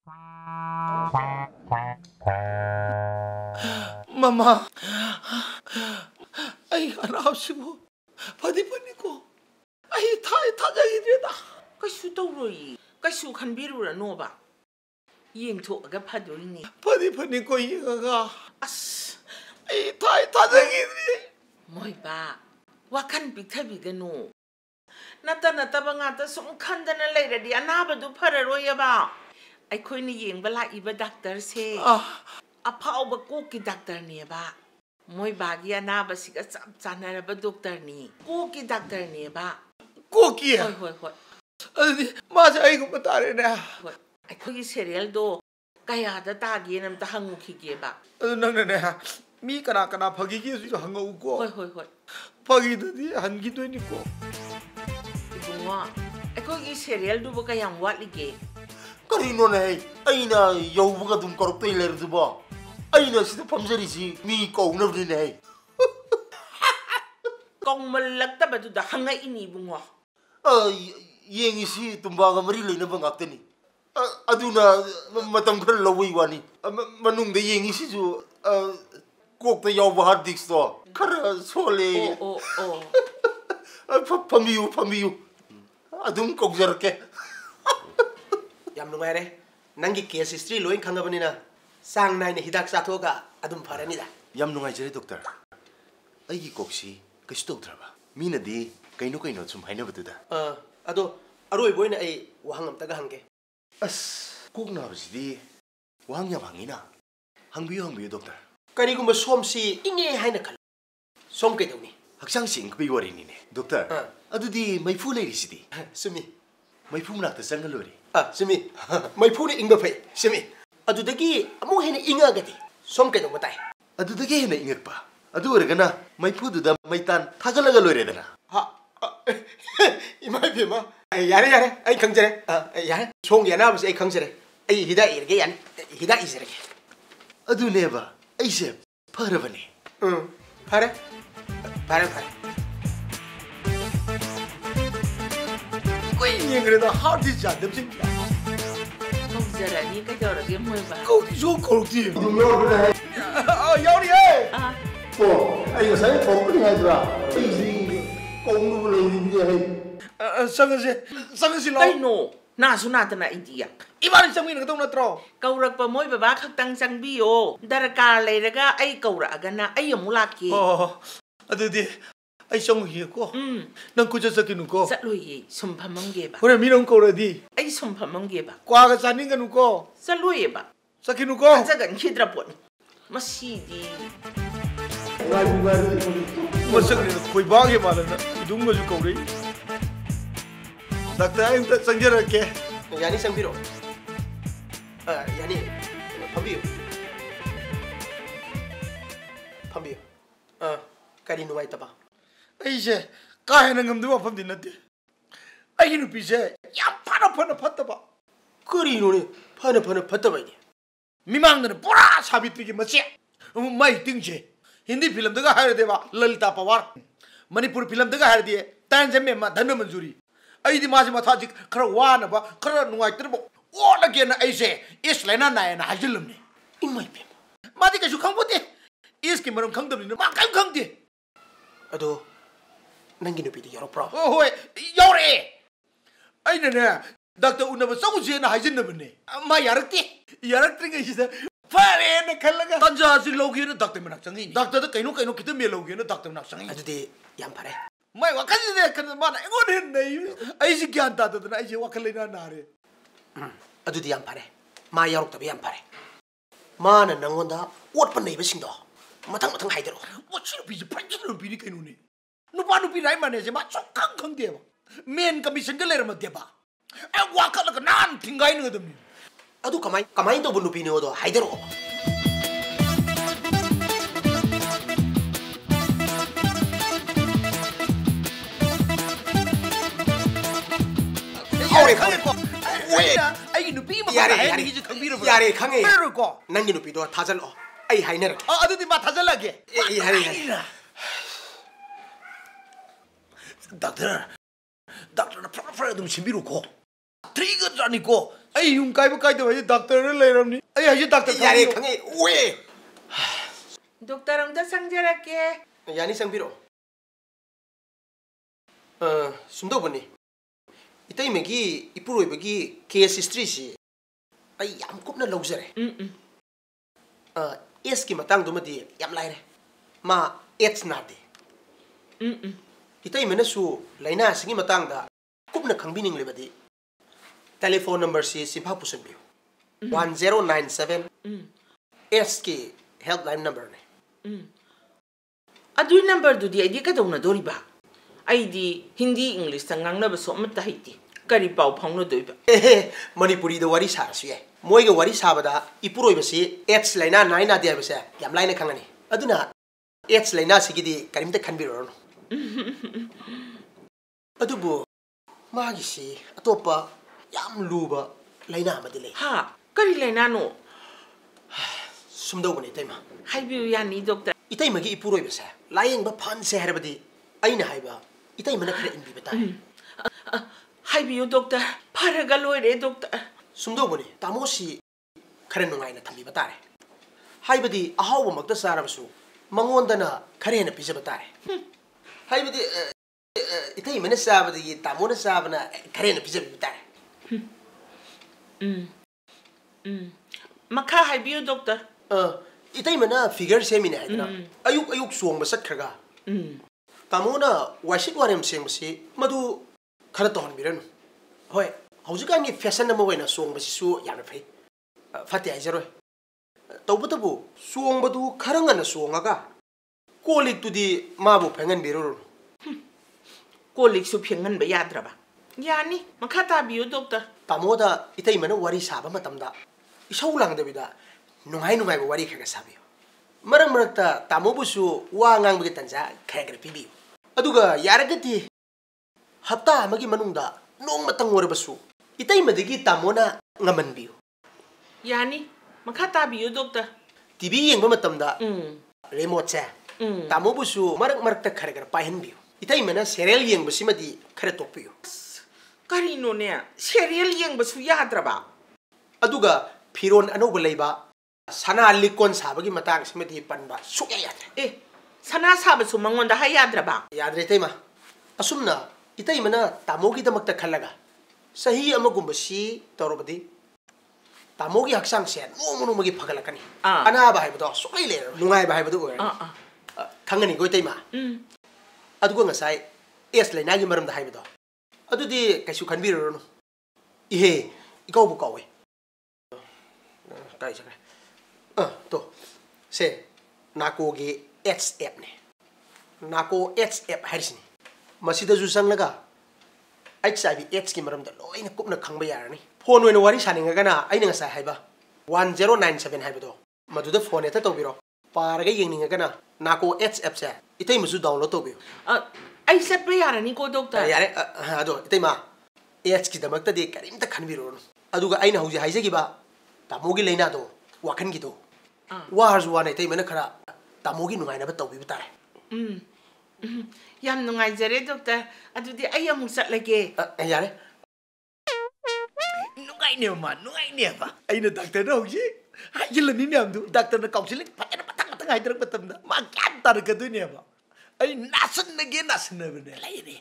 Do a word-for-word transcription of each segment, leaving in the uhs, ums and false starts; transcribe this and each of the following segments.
Mama, ay anak sibo. Pwede pa niko. Ay tay tagay dito. Kasu tawroy. Kasu kan birura no ba. Yeng to aga padol ni. Pwede pa niko yiga. As. Ay tay tagay dito. Moy ba. Wakan bitabi gano. Nata nata ba nga ta sung kanda na later di anaba do pararoy ba. Ay koy ni yeng bala iba doctor se. Ah. Apaw ba ko ki doctor ni ba. Moy bagi anaba siga sab sana na ba doctor ni. Ko ki doctor ni ba. Ko ki. Hoy hoy hoy. Adi ma sa ay ko matare na. Hoy. Ay koy serial do kaya da tagi nam ta hangu ki ge ba. Adu nang na na. Mi kana kana phagi ki su hanga u ko. Hoy hoy hoy. Phagi di han gi do ni ko. Ibungwa. Ay koy serial do ba kayang wat lige. Karino na aina yaubuga dum korokto iler duba aina sida pamjari si mi ko nabni na Kong malagta ba do da hanga ini bungwa. ay yengi si tumbaga mari le na bangakte ni aduna matam khar lawi wani manung de yengi si ju kokta yauba hard disk to khar sole Oh oh oh. pamiu pamiu adum kokjarke Yam nungare nangi case history loin khangabani na sang nai ne hidak sathoga adum pharani da yam nungai jere doctor ai gi koksi kashi doctorba mina di kaino kaino sum haina batuda uh ado aroi boina ai wahangam taga hange as kokna basi wahang ya bangina hangbiyo hangbiyo doctor kari gumba somsi inge haina khal som ke dawni haksang sing bi wari ni ne doctor adudi mai fu leiri sidi sumi mai fu nak ta sangalori ah sumi mai fu ne ingba phai sumi adudagi amu hena inga gati som ke daw matai adudagi hena ingakpa adu organa mai fu du da mai tan thagalaga lore dana ha imai bema yare yare ai khangjare yare song yana bas ai khangjare ai hida irge yan hida isirge adu neba ai se parabani um pare pare pare Koi ni ngre da hard disk ja dem sing. Kong zara ni ka jawra ge moy ba. Ko di so ko di. ah yauri eh Ah. ko ai sai ko ni hai dra ai si ko nu le ni je hai Sang se sang se lo. Kai no. Na su na ta na India. Ibani sang mi na tong na tro. Kaurak pa moy baba khak tang sang bi yo. Darka le raga ai kaura aga na ai amula ki. Oh. Adu di ai song hi ko. Um. Nang ku ja sakinu ko. Sat lo ye sum phamang ge ba. Hore mi nong ko ra di. Ai sum phamang ge ba. Kwa ga saning ga nu ko. Sat lo ye ba. Sakinu ko. Sa gan khidra pon. Masi di. Masak ni koi ba ge ma na. Dung ga ju ko ri. Doctor ai ta sangjara ke. yani sangbiro ah yani pambiyo pambiyo ah kari nuwai taba Ai se ka he na ngam du pham din na ti. Ai nu pi se ya phana phana phatta ba. kari no ne phana phana phatta bai ni Mimang na pura sabitri ki mache. Mai ting je. Hindi film daga hair deba Lalita Pawar. Manipuri film daga hair diye tan je me ma dhanna manjuri. Ai di ma se ma tha ji khara wa na ba khara nuai tir bo. O la ge na ai se is lena na na hajilam ni. imai pe Ma di ka su khang bote. Is ki maram khang dam ni ma khang khang di. ado nangi no pi di yaro pro Oh hoi yore. Ai na na Doctor Unaba sau je na hajin na bne. Ma yarak ti. Yarak tri ngai se fare na khalaga. Tanja si logi na doctor manak changi. Doctor da kaino kaino kita me logi na doctor manak changi. ado de yam pare Mai wakal ne kan ma na ngon hin nei. Ai si gyan ta ta na ai je wakal na na re. ado de yam pare ma yaro tabi yam pare ma na nangonda wat pa nei ba singdo matang matang haidero What should be the president of Pini Kanuni? No one who be right man is a match of Kang Kang Deva. Men commission the letter of Deba. And walk like a non thing I know them. ado kamai kamai to bunu pi ne odo haidero Yare khange ko. Wait, ai nu pi ma yare ai yare ni ji khangbi ro. yare khange Pero ko. nangi no pi do thajal o ai hainer Ah adu di ma thajal lage. yare yare Doctor. Doctor na proper dum chimbiru ko. Trigger jani ko. ai yung kai ba kai da wai doctor na lai ramni ai haji doctor yare khangai we doctor amda sangjarake yani sangbiro uh sumdo bani itai megi ipuroi bagi case history si ai yam kupna lawjare mm mm uh es ki matang dumadi yam laire ma it's not de mm mm itai mena su laina singi matang da kupna khangbining lebadi telephone number si simha pusan biu one zero nine seven S ki helpline number ne adui number du di id ka dona dori ba id hindi english tangang na ba so mata haiti kari pau phang no doi ba eh manipuri da wari sa su ye moi ga wari sa ba da ipuroi ba si H laina nine na dia ba se yam laina khangani aduna H laina si gi di karim ta khanbiro no adubu magi si atopa yam luba laina ma de le ha kari laina no sumdo bani taima hai biu ya ni doctor itai magi ipuroi ba se layeng ba phan se harabadi aina haiba itai mana khare inbi bata hai biu doctor pharaga loi re doctor sumdo bani tamo si khare nungai na thambi batare haibadi ahaw ba makta sarabasu mangonda na khare na pisa batare haibadi itai mana sabadi tamo na sabana khare na pisa batare mm mm makha hai biu doctor uh itai mana figure semina haidna ayuk ayuk suang ba sakkhraga mm tamona washik warem seng basi madu khara ton biranu hoi haujikan gi fashion na moina suang basi su yana phai fati aizaro tawbatabu suang badu kharanga na suangaga kolik tudi mabu phengan biruru kolik su phengan ba yadra ba yani makha ta biu doctor tamoda itai mana wari saba matamda isau langdabida nungai nungai ba wari khaga sabiyo maram marakta tamobusu wa ngang bagi tanja khagra pibi aduga yaragati hapta amagi manungda nong matang warabasu itai madigi tamona ngaman biyo yani makha ta biu doctor tv yengba matamda mm remote cha mm tamobusu marak marakta khagra pahen biyo itai mana serial yengbasi madi khare tokpiyo kari no ne serial yeng ba su yadra ba aduga phiron anoba leiba sana likon sabagi matang simati panba sukya yadre eh sana saba su mangon da hay yadra ba yadre taima asumna itai mana tamogi damakta khalaga sahi amagumba si torobadi tamogi haksang se no mono magi phagalakani ana ba haibado sukai le nungai ba haibado oi ah ah khangani goi taima mm aduga ngasai es leina gi maram da haibado adudi kaisu khanbiro no ihe ikau bu kawe kai sakra ah to se NACO AIDS App ne NACO AIDS App harisni masida ju sanglaga H I V AIDS ki maram da loina kupna khangba yarani phone oina wari saninga gana aina ngasa haiba one zero nine seven haibado maduda phone eta tobiro paraga yengninga gana NACO AIDS App se itai musu download tobio ai set ba yarani ko doctor yare ado itai ma AIDS ki damakta de karimta khanbiro aduga aina hauji haijagiba tamogi leina do wakan gi do wa harju wa nei tai mana khara tamogi nungai na ba tawbi batare mm yam nungai jare doctor adudi ai amu sat lage yare nungai ne ma nungai ne ba aina doctor na hoji hajilani ne amdu doctor na counseling patana patang patang haidrak batamda ma kyan tar ka du ne ba ai nasan na ge nasan na bane lai ne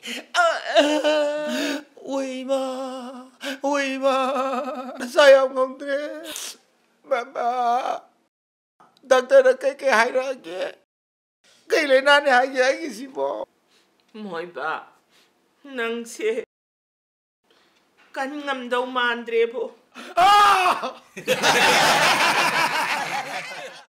oi ma oi ma saya ngomdre mama doctor na kai kai hai ra ge kai le na ne hai ge ai si bo moi ba nang se kan ngam dau mandre bo ah